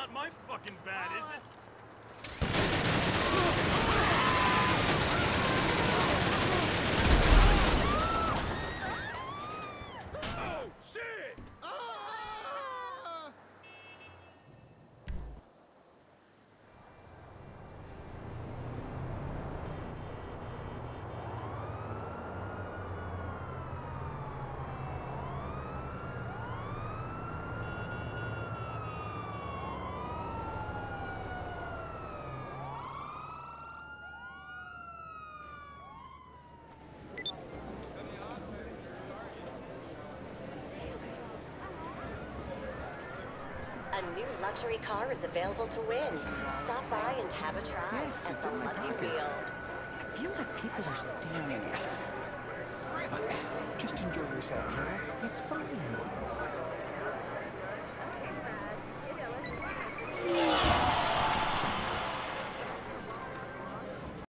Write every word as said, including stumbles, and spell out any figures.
not my fucking bad, is it? Oh, shit! A new luxury car is available to win. Stop by and have a try Yes, at it's the in my Lucky pocket. Wheel. I feel like people are staring at us. Just enjoy yourself, Carol. It's fine.